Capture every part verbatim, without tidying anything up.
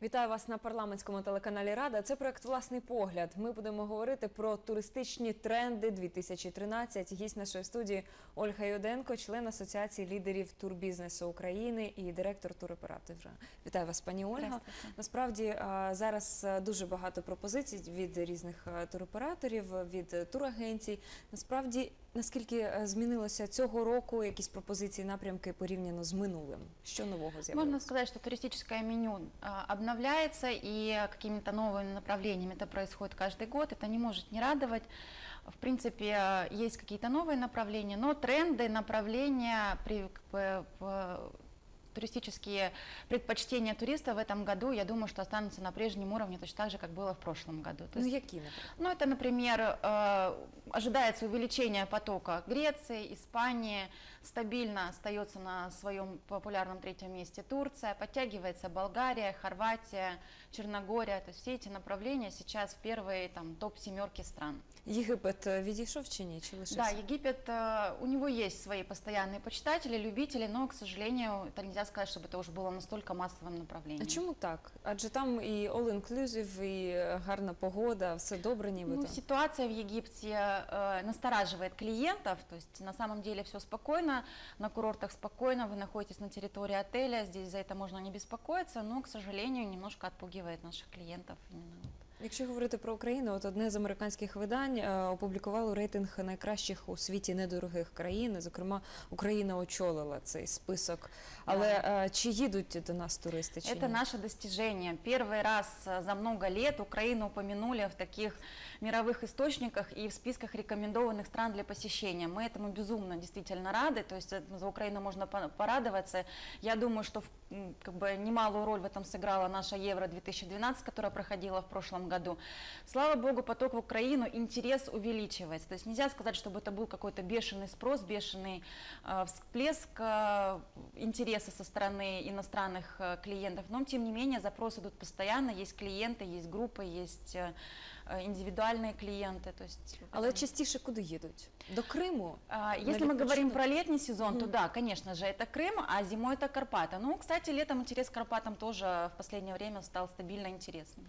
Вітаю вас на парламентському телеканалі Рада. Це проект «Власний погляд». Ми будемо говорити про туристичні тренди дві тисячі тринадцять. Гість нашої студії Ольга Юденко, член Асоціації лідерів турбізнесу України і директор туроператора. Вітаю вас, пані Ольга. Насправді, зараз дуже багато пропозицій від різних туроператорів, від турагенцій. Насправді, наскільки змінилося цього року, якісь пропозиції, напрямки порівняно з минулим? Що нового з'явилося? Можно сказать, что туристическое меню обновляется, и какими-то новыми направлениями это происходит каждый год. Это не может не радовать. В принципе, есть какие-то новые направления, но тренды, направления, при, по, по, туристические предпочтения туристов в этом году, я думаю, что останутся на прежнем уровне, точно так же, как было в прошлом году. То ну, есть, какие, например? Ну, это, например, э, ожидается увеличение потока Греции, Испании, стабильно остается на своем популярном третьем месте Турция, подтягивается Болгария, Хорватия, Черногория. То есть все эти направления сейчас в первые там, топ-семерки стран. Египет відійшов чи ні? Чи лишився? Да, Египет, у него есть свои постоянные почитатели, любители, но, к сожалению, это нельзя сказать, чтобы это уже было настолько массовым направлением. А чому так? Адже там і all-inclusive, і гарна погода, все добре нібито. Ну, ситуация в Египте э, настораживает клиентов, то есть на самом деле все спокойно, на курортах спокойно, вы находитесь на территории отеля, здесь за это можно не беспокоиться, но, к сожалению, немножко отпугивает наших клиентов именно. Якщо говорити про Україну, от одне з американських видань е, опублікувало рейтинг найкращих у світі недорогих країн. Зокрема, Україна очолила цей список. Але е, чи їдуть до нас туристи? Чи Это ні? наше достижение. Первый раз за много лет Украину упомянули в таких мировых источниках и в списках рекомендованных стран для посещения. Мы этому безумно действительно рады, то есть за Украину можно порадоваться. Я думаю, что как бы немалую роль в этом сыграла наша Евро две тысячи двенадцать, которая проходила в прошлом году. Слава богу, поток в Украину, интерес увеличивается. То есть нельзя сказать, чтобы это был какой-то бешеный спрос, бешеный э, всплеск э, интереса со стороны иностранных э, клиентов. Но тем не менее запросы идут постоянно, есть клиенты, есть группы, есть э, индивидуальные клиенты. То есть, Але частіше куди їдуть? До Криму? А, если мы говорим про летний сезон, mm-hmm. то да, конечно же, это Крым, а зимой это Карпаты. Ну, кстати, летом интерес к Карпатам тоже в последнее время стал стабильно интересным.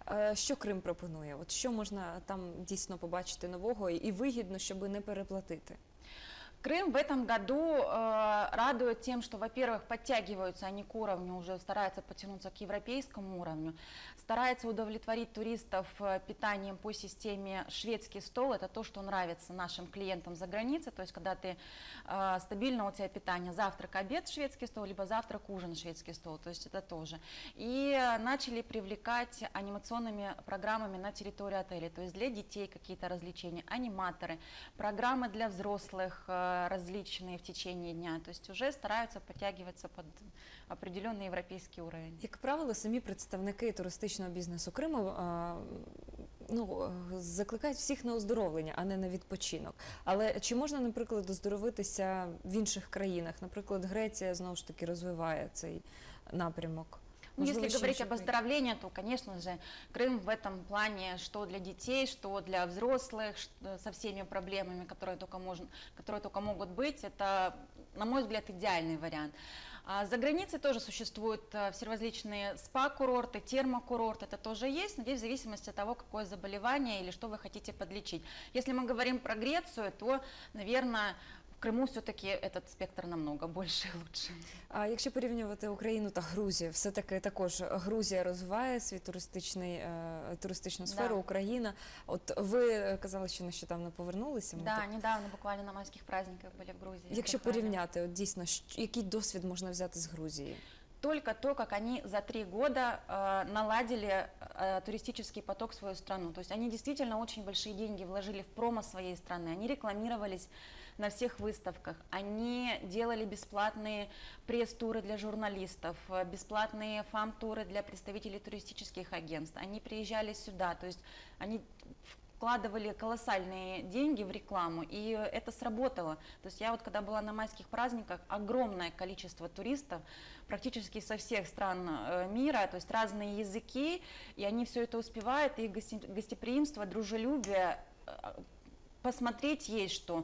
Що Крим пропонує? От що можна там дійсно побачити нового і вигідно, щоб не переплатити? Крым в этом году э, радует тем, что, во-первых, подтягиваются они к уровню, уже стараются потянуться к европейскому уровню, стараются удовлетворить туристов питанием по системе шведский стол. Это то, что нравится нашим клиентам за границей. То есть, когда ты э, стабильно у тебя питание, завтрак, обед шведский стол, либо завтрак, ужин шведский стол. То есть, это тоже. И начали привлекать анимационными программами на территории отеля. То есть, для детей какие-то развлечения, аниматоры, программы для взрослых, различные в течение дня, то есть уже стараются подтягиваться под определенный європейський уровень. Як правило, самі представники туристичного бізнесу Криму а, ну, закликають всіх на оздоровлення, а не на відпочинок. Але чи можна, наприклад, оздоровитися в інших країнах? Наприклад, Греція, знову ж таки, розвиває цей напрямок. Ну, если говорить об оздоровлении, то, конечно же, Крым в этом плане, что для детей, что для взрослых, что со всеми проблемами, которые только, можно, которые только могут быть, это, на мой взгляд, идеальный вариант. А за границей тоже существуют все различные спа-курорты, термокурорты, это тоже есть, но здесь в зависимости от того, какое заболевание или что вы хотите подлечить. Если мы говорим про Грецию, то, наверное, в Криму все-таки этот спектр намного більше і лучше. А якщо порівнювати Україну та Грузію, все-таки також Грузія розвиває свій туристичний, е, туристичну сферу, да. Україна. От ви казали, що нещодавно повернулися. Так, да, недавно, буквально на майських праздниках були в Грузії. Якщо порівняти, от дійсно, який досвід можна взяти з Грузії? Только то, как они за три года э, наладили э, туристический поток в свою страну. То есть они действительно очень большие деньги вложили в промо своей страны. Они рекламировались на всех выставках. Они делали бесплатные пресс-туры для журналистов, бесплатные фам-туры для представителей туристических агентств. Они приезжали сюда, то есть они вкладывали колоссальные деньги в рекламу, и это сработало. То есть я вот когда была на майских праздниках, огромное количество туристов, практически со всех стран мира, то есть разные языки, и они все это успевают, и гостеприимство, дружелюбие, посмотреть есть что.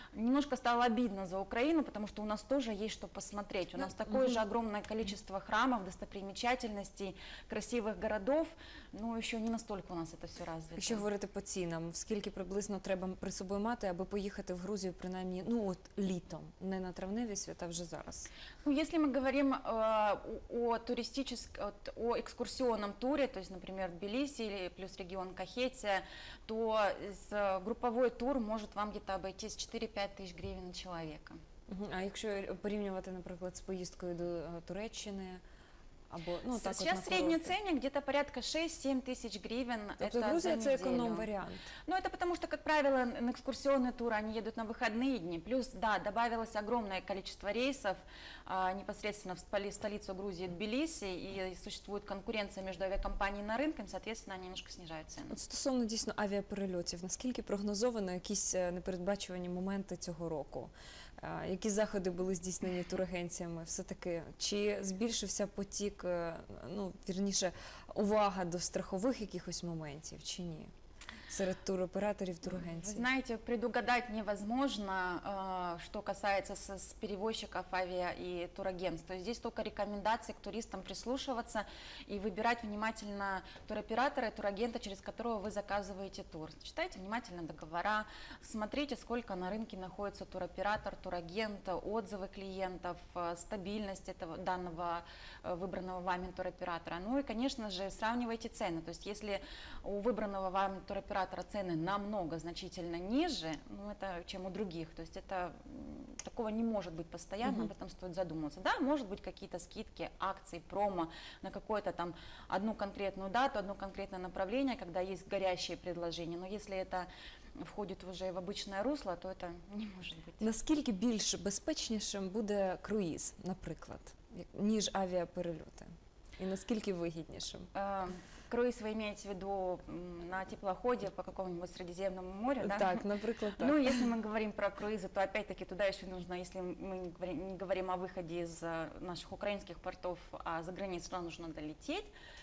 Немножко стало обидно за Украину, потому что у нас тоже есть что посмотреть. У нас такое же огромное количество храмов, достопримечательностей, красивых городов, но еще не настолько у нас это все развито. Якщо говорити по цінам, скільки приблизно треба при собою мати, аби поїхати в Грузію, принаймні, ну от літом, не на травневі свята, вже зараз? Ну, если мы говорим э, о туристическом, о экскурсионном туре, то есть, например, Тбилиси или плюс регион Кахетия, то с- групповой тур может вам где-то обойтись четыре-пять тысяч гривен на человека. Мгм. А якщо порівнювати, наприклад, з поїздкою до е, Туреччини, або, ну, С- так от Сейчас на средний курорти? ценник где-то порядка шесть-семь тысяч гривен. Тобто это Грузія за це неделю. економ-варіант. Ну, это потому что, как правило, на экскурсионные туры они едут на выходные дни. Плюс, да, добавилось огромное количество рейсов а, непосредственно в столи- столицу Грузии Тбилиси, и существует конкуренция между авиакомпаниями на рынке, соответственно, они немножко снижают цены. От стосовно дійсно авіаперельотів, наскільки прогнозовано якісь е, непередбачувані моменти цього року? Е, Які заходи були здійснені турагенціями? Все-таки, чи збільшився потік, е, ну, вірніше, увага до страхових якихось моментів, чи ні? Серед туроператорів, Вы турагенцій? знаете, предугадать невозможно, э, что касается с, с перевозчиков авиа и турагентств. То есть здесь только рекомендации к туристам прислушиваться и выбирать внимательно туроператора и турагента, через которого вы заказываете тур. Читайте внимательно договора, смотрите, сколько на рынке находится туроператор, турагент, отзывы клиентов, э, стабильность этого данного э, выбранного вами туроператора. Ну и, конечно же, сравнивайте цены. То есть если у выбранного вами туроператора цены намного значительно ниже, ну, это, чем у других. То есть это м, такого не может быть постоянно, Мгм. об этом стоит задуматься. Да, может быть какие-то скидки, акции, промо на какое-то там одну конкретную дату, одно конкретное направление, когда есть горящие предложения. Но если это входит уже в обычное русло, то это не может быть. Наскільки більш безпечнішим буде круїз, наприклад, як- ніж авіаперельоти? І наскільки вигіднішим? Э, Круиз вы имеете в виду м, на теплоходе по какому-нибудь Средиземному морю, да? Так, наприклад, так. Ну, если мы говорим про круизы, то опять-таки туда еще нужно, если мы не говорим, не говорим о выходе из э, наших украинских портов, а за границу, туда нужно долететь.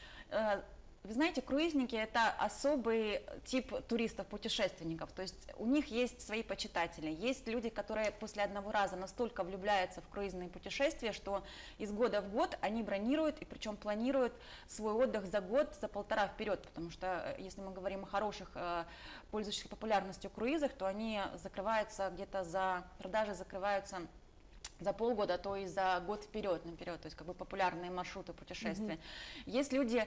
Э, Вы знаете, круизники – это особый тип туристов-путешественников, то есть у них есть свои почитатели, есть люди, которые после одного раза настолько влюбляются в круизные путешествия, что из года в год они бронируют, и причем планируют свой отдых за год, за полтора вперед, потому что э, если мы говорим о хороших, э, пользующихся популярностью круизах, то они закрываются где-то за, продажи закрываются за полгода, а то и за год вперед, наперед, то есть как бы популярные маршруты путешествия. Есть люди,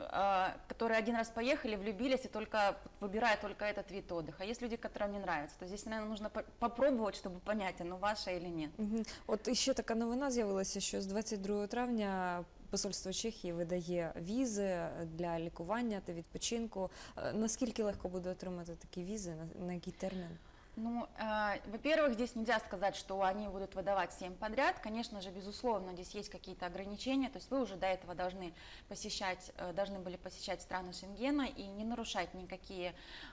э, которые один раз поехали, влюбились и только выбирают только этот вид отдыха. Есть люди, которым не нравится. То здесь, наверное, нужно по- попробовать, чтобы понять, оно ваше или нет. Мгм. От іще така новина з'явилася, що з двадцять другого травня посольство Чехії видає візи для лікування та відпочинку. Е, Наскільки легко буде отримати такі візи, на, на який термін? Ну, э, во-первых, здесь нельзя сказать, что они будут выдавать всем подряд. Конечно же, безусловно, здесь есть какие-то ограничения. То есть вы уже до этого должны посещать, э, должны были посещать страны Шенгена и не нарушать никакие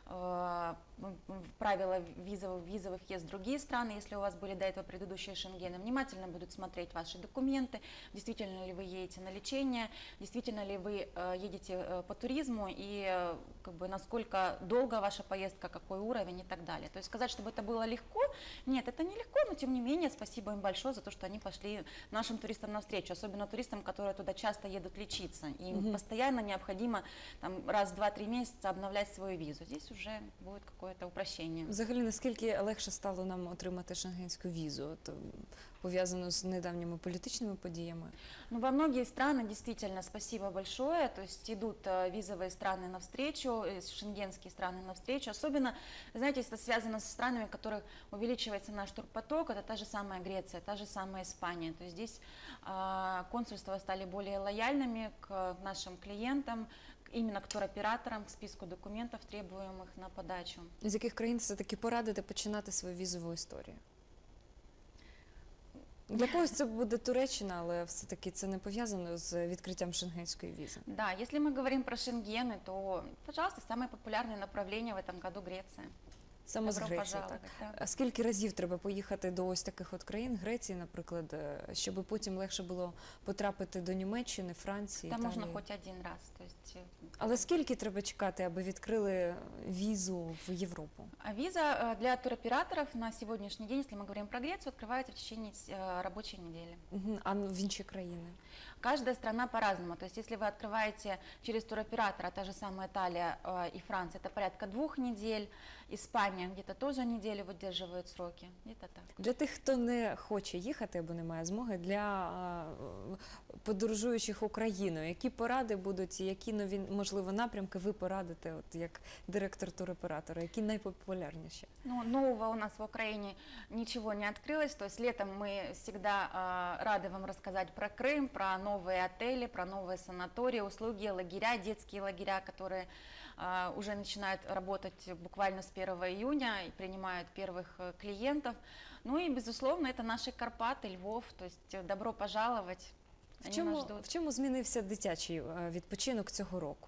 э, м, правила визовых, визовых въезд в другие страны, если у вас были до этого предыдущие Шенгены. Внимательно будут смотреть ваши документы, действительно ли вы едете на лечение, действительно ли вы э, едете э, по туризму и э, как бы насколько долго ваша поездка, какой уровень и так далее. То есть сказать, чтобы это было легко, нет, это не легко, но тем не менее спасибо им большое за то, что они пошли нашим туристам навстречу, особенно туристам, которые туда часто едут лечиться. И им Мгм. постоянно необходимо там, раз в два-три месяца обновлять свою визу. Здесь уже будет какое-то упрощение. Взагалі, наскільки легше стало нам отримати шенгенську візу, от, м, пов'язану з недавніми політичними подіями? Ну, во многие страны действительно спасибо большое, то есть идут э, визовые страны навстречу, э, шенгенские страны навстречу. Особенно, вы знаете, это связано с странами, в которых увеличивается наш турпоток, это та же самая Греция, та же самая Испания. То есть здесь э, консульства стали более лояльными к нашим клиентам, к- именно к туроператорам, к списку документов, требуемых на подачу. З яких країн все-таки порадити починати свою візову історію? Для когось це буде Туреччина, але все-таки це не пов'язано з відкриттям шенгенської візи. Да, если мы говорим про Шенгены, то, пожалуйста, самое популярное направление в этом году Греция. Саме з Добро Греції, так. пожаловать, да. А скільки разів треба поїхати до ось таких от країн, Греції, наприклад, е, щоб потім легше було потрапити до Німеччини, Франції, Там можно Італії? хоть один раз. То есть, э, Але скільки треба чекати, аби відкрили візу в Європу? А виза э, для туроператоров на сегодняшний день, если мы говорим про Грецию, открывается в течение э, рабочей недели. Мгм. А в інші країни? Каждая страна по-разному. То есть, если вы открываете через туроператора, та же самая Италия э, и Франция, это порядка двух недель. Испания где-то тоже неделю выдерживает сроки. Где-то так. Для тих, хто не хоче їхати або не має змоги, для а, подорожуючих Україною, які поради будуть, які нові, можливо, напрямки ви порадите, от як директор туроператора, які найпопулярніші? Ну, нового у нас в Украине ничего не открылось. То есть летом мы всегда э, рады вам рассказать про Крым, про новые отели, про новые санатории, услуги, лагеря, детские лагеря, которые э, уже начинают работать буквально с первого июня и принимают первых э, клиентов. Ну и, безусловно, это наши Карпаты, Львов. То есть э, добро пожаловать. В Они чому, нас ждут. в чому змінився дитячий е, відпочинок цього року?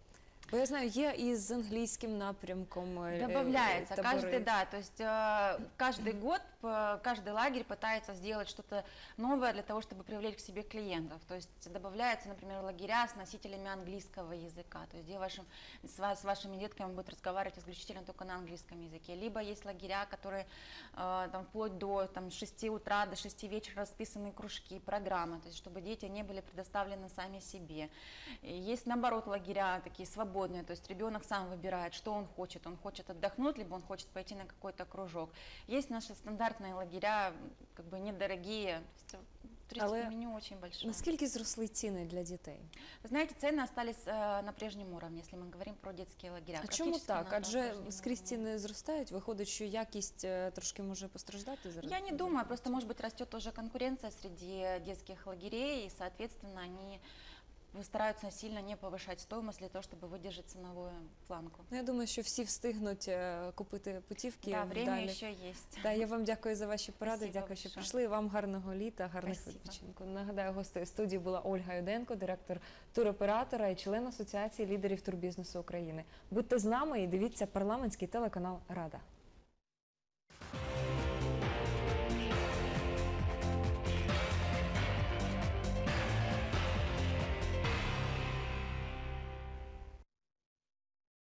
Бо я знаю, є і з англійським напрямком е, Добавляется табори. каждый, да, то есть э, каждый год э, каждый лагерь пытается сделать что-то новое для того, чтобы привлечь к себе клиентов. То есть добавляется, например, лагеря с носителями английского языка, то есть где вашим, с, ва- с вашими детками будут разговаривать исключительно только на английском языке. Либо есть лагеря, которые э, там, вплоть до там, шести утра до шести вечера расписаны кружки, программы, то есть чтобы дети не были предоставлены сами себе. И есть, наоборот, лагеря такие свободные, то есть ребенок сам выбирает, что он хочет. Он хочет отдохнуть, либо он хочет пойти на какой-то кружок. Есть наши стандартные лагеря, как бы недорогие, то есть туристическое Але меню очень большое. Наскільки зросли ціни для дітей? Вы знаете, цены остались э, на прежнем уровне, если мы говорим про детские лагеря. А чому Практически так? на Адже прежнем скрізь уровне. ціни зростають, виходить, що якість е, трошки може постраждати зараз? Я не думаю, просто, может быть, растет тоже конкуренция среди детских лагерей, и, соответственно, они стараются сильно не повышать стоимость для того, чтобы выдержать ценовую планку. Ну, я думаю, що всі встигнуть е, купити путівки Да, время далі. еще есть. Да, я вам дякую за ваші поради, Спасибо дякую, що большое. прийшли. Вам гарного літа, гарних Спасибо. відпочинку. Нагадаю, гостею студії була Ольга Юденко, директор туроператора і член Асоціації лідерів турбізнесу України. Будьте з нами і дивіться парламентський телеканал «Рада».